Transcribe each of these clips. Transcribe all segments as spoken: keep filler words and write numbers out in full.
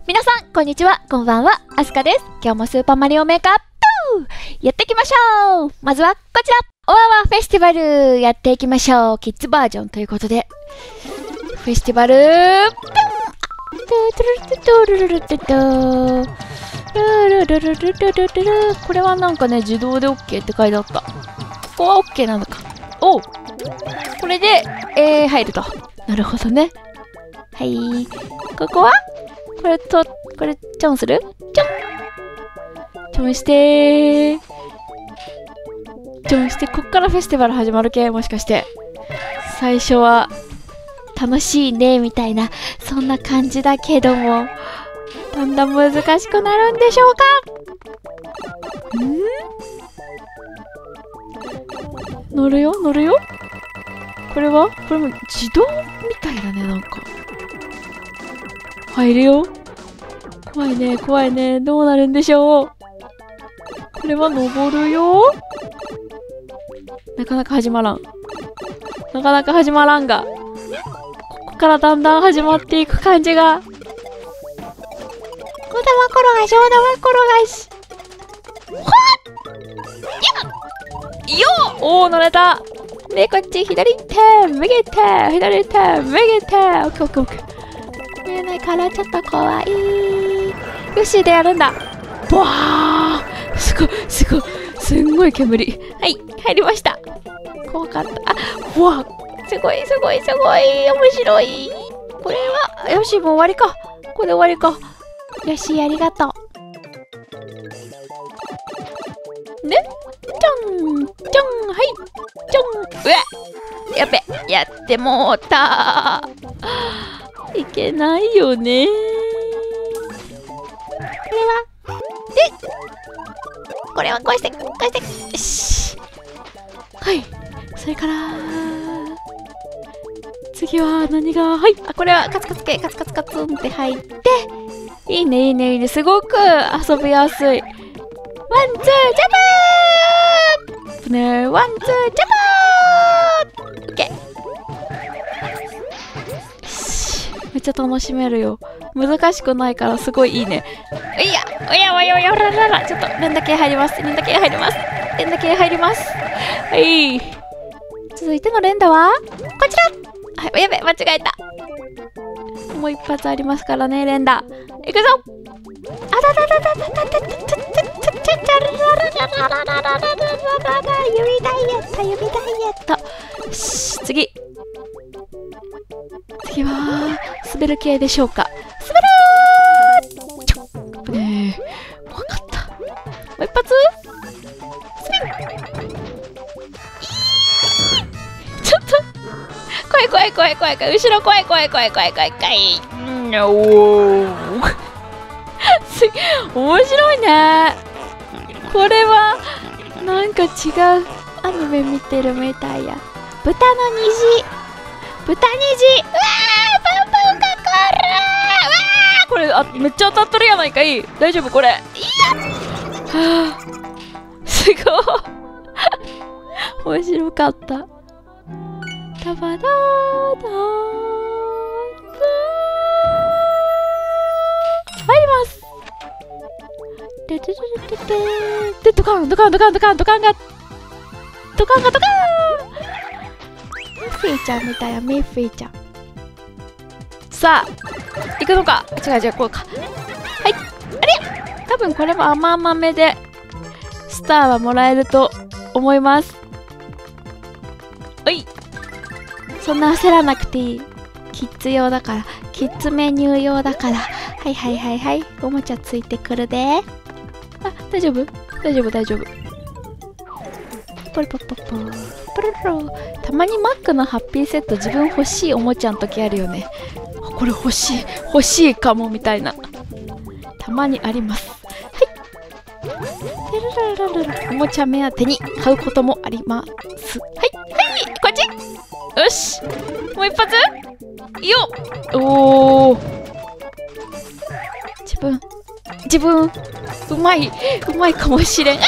皆さん、こんにちは、こんばんは、あすかです。今日もスーパーマリオメーカーやっていきましょう。まずはこちら、オアワフェスティバルやっていきましょう。キッズバージョンということで、フェスティバルこれはなんかね、自動で OK って書いてあった。ここは OK なのか。おう、これで、えー、入ると。なるほどね。はい。ここはこれと、これ、チョンするチョンチョンしてー。チョンして、こっからフェスティバル始まる系もしかして。最初は、楽しいね、みたいな、そんな感じだけども、だんだん難しくなるんでしょうか？ん？乗るよ、乗るよ。これはこれも自動みたいだね、なんか。入るよ。怖いね、怖いね。どうなるんでしょう。これは登るよ。なかなか始まらん。なかなか始まらんが。ここからだんだん始まっていく感じが。小玉転がし、小玉転がし。ほっ！よっ！おー、乗れた。で、こっち、左手、右手、左手、右手。オッケーオッケーオッケー。見えないからちょっと怖い。よし、でやるんだ。ボワー！すごい、すごい、すんごい煙。はい、入りました。怖かった。あ、うわ！すごい、すごい、すごい。面白い。これは、よし、もう終わりか。これで終わりか。よし、ありがとう。ね？ちょん、ちょん、はい、ちょん。うわ！やべ、やってもうた。いけないよね。これは、で、これはこうして、こうして、よし。はい、それから、次は何が、はい、あ、これはカツカツ系、カツカツカツンって入って、いいね、いいね、いいね、すごく遊びやすい。ワン、ツー、ジャンプーね、ワン、ツー、ジャンプーオッケー。めっちゃ楽しめるよ。難しくないからすごいいいね。いや、おやおやおやおららら。ちょっと連打系入ります。連打系入ります。連打系入ります。はい。続いての連打はこちら。はい、やべ、間違えた。もう一発ありますからね、連打。いくぞ。あららららららららららららららららら指ダイエット、指ダイエット。よし、次。次は滑る系でしょうか。滑るーちょねえ、怖かった。もう一発スピン。ちょっと怖い怖い怖い怖い怖い。後ろ怖い怖い怖い怖い怖い怖い。うんおー面白いね。これはなんか違うアニメ見てるみたいや。豚の虹、豚虹。うわー、パンパンかかる。うわー、これあめっちゃ当たってるやないかい。大丈夫これ。いやはあ、すごい面白かった。タバダーダー入ります。ででででででドカンドカンドカンドカンドカンがドカンがドカン。ミッフィーちゃんみたいや、ミッフィーちゃん。さあ行くのか。違う違う、こうか。はい、あれ多分これも甘々めでスターはもらえると思います。おい、そんな焦らなくていい。キッズ用だから、キッズメニュー用だから。はいはいはいはい、おもちゃついてくるで。あ、大丈夫大丈夫大丈夫。ポリポッポッポーポロロ。たまにマックのハッピーセット自分欲しいおもちゃの時あるよね。これ欲しい欲しいかもみたいな、たまにあります。はい、おもちゃ目当てに買うこともあります。はいはい、こっち。よし、もう一発よっ。おー、自分自分うまいうまいかもしれん。あ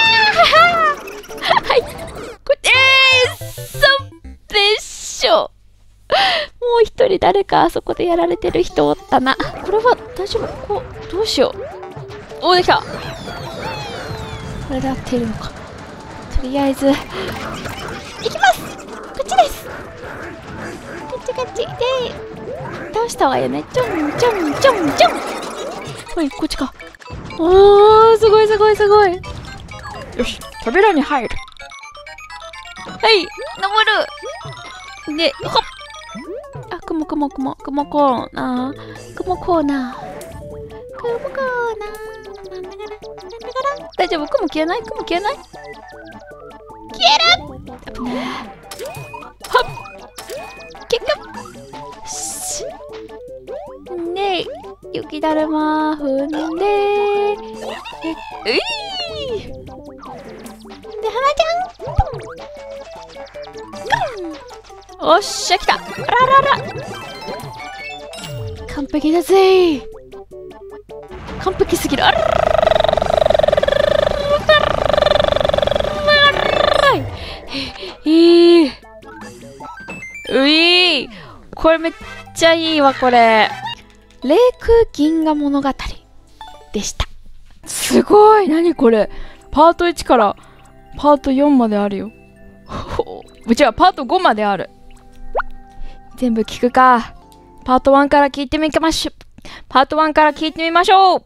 はい、こっち。えー、そっでしょ。もう一人誰かあそこでやられてる人おったな。これは大丈夫？こう、どうしよう。おー、できた。これで合っているのか。とりあえず、いきます。こっちです。こっちこっち。で、倒した方がいいよね。ちょんちょんちょんちょん。はい、こっちか。おー、すごいすごいすごい。よし、扉に入る。はい、登る。で、ほっ。あ、雲雲雲雲コーナー。雲コーナー。雲コーナー。なんだかな、なんだかな。大丈夫？雲消えない？雲消えない？消える。危ない。はっ。結果。し。で、雪だるま踏んで。え、ういー。で、花ちゃん。おっしゃ、来た。あららら。完璧だぜ。完璧すぎる。あららら。いい。ういー。これめっちゃいいわ、これ。霊空銀河物語でした。すごい。何これ。パートいちからパートよんまであるよ。うちはパートごまである。全部聞くか。パートワンから聞いてみましょう。パートワンから聞いてみましょう。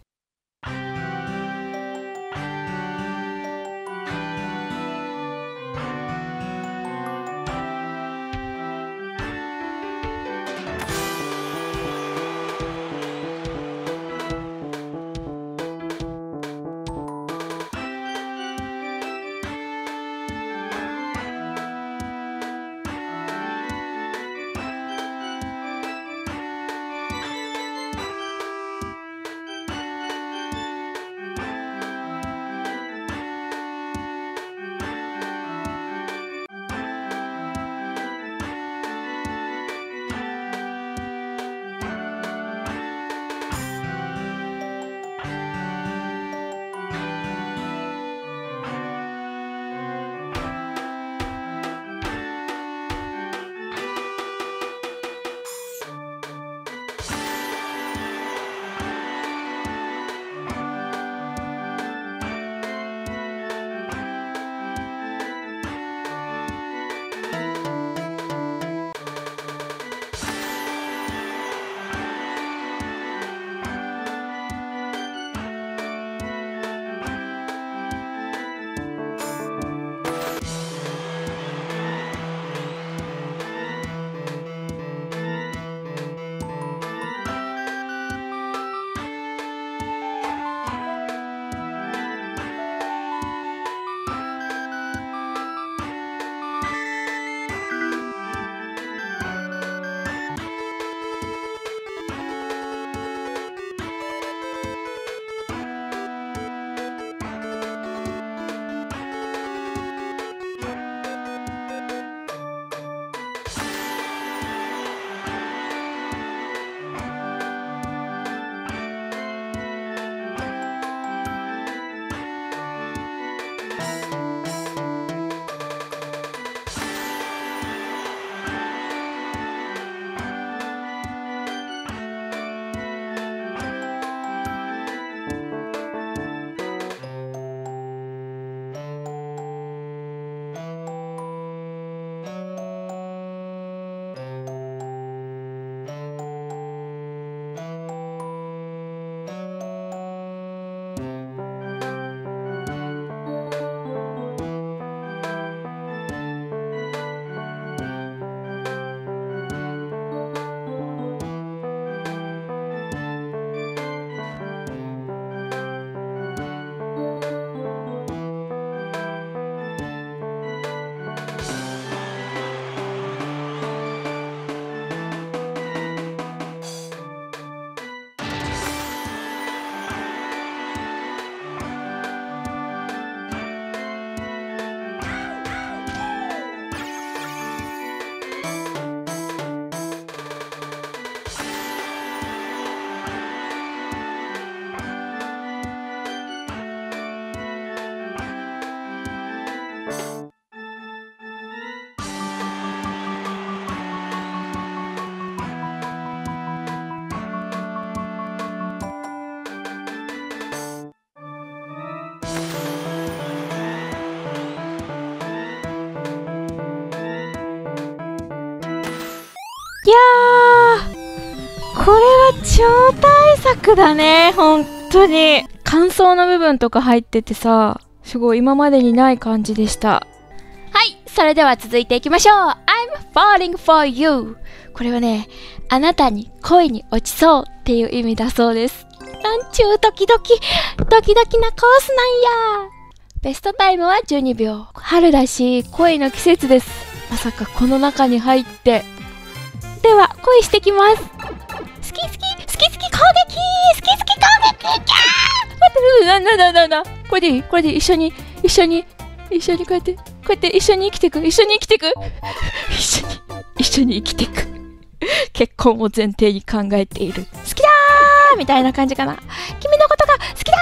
超大作だね、本当に。感想の部分とか入っててさ、すごい今までにない感じでした。はい、それでは続いていきましょう。I'm falling for you。これはね、あなたに恋に落ちそうっていう意味だそうです。なんちゅうドキドキ、ドキドキなコースなんや。ベストタイムはじゅうにびょう。春だし、恋の季節です。まさかこの中に入って。では、恋してきます。好き好き、好き好き攻撃、好き好き攻撃、キャー待って、な、な、な、な、な。これでいいこれで一緒に、一緒に、一緒にこうやって、こうやって一緒に生きていく、一緒に生きていく。一緒に、一緒に生きていく。結婚を前提に考えている。好きだーみたいな感じかな。君のことが好きだ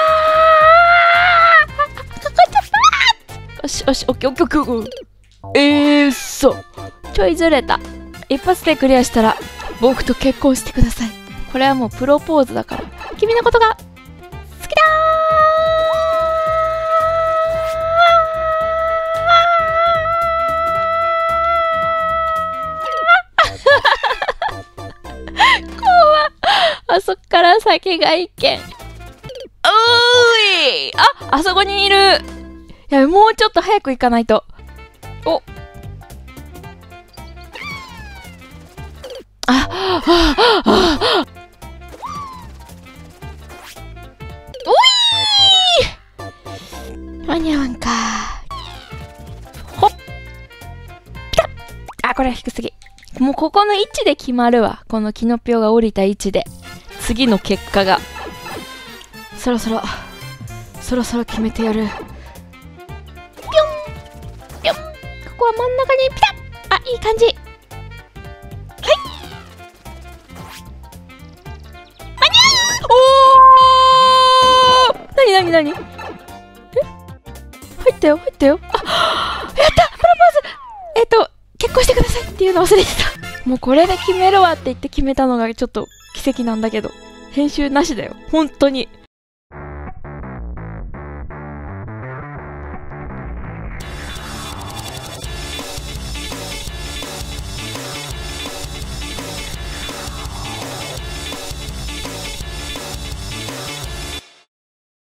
ーかっこいいちゃったーよしよし、オッケーオッケーオッケー。えー、そう。ちょいずれた。一発でクリアしたら、僕と結婚してください。これはもうプロポーズだから。君のことが好きだー怖っ。あそっから先が一見。おーいあ、あそこにいる。やべ、もうちょっと早く行かないと。おあ、あ、あ、あ、おいー間に合わんか。ほっピタッあ、これは低すぎ。もうここの位置で決まるわ。このキノピオが降りた位置で。次の結果が。そろそろ、そろそろ決めてやる。ぴょんぴょんここは真ん中にピタッあ、いい感じ。なになになにえ入ったよ入ったよ。あやったプロポーズえっと結婚してくださいっていうの忘れてた。もうこれで決めるわって言って決めたのがちょっと奇跡なんだけど、編集なしだよ本当に。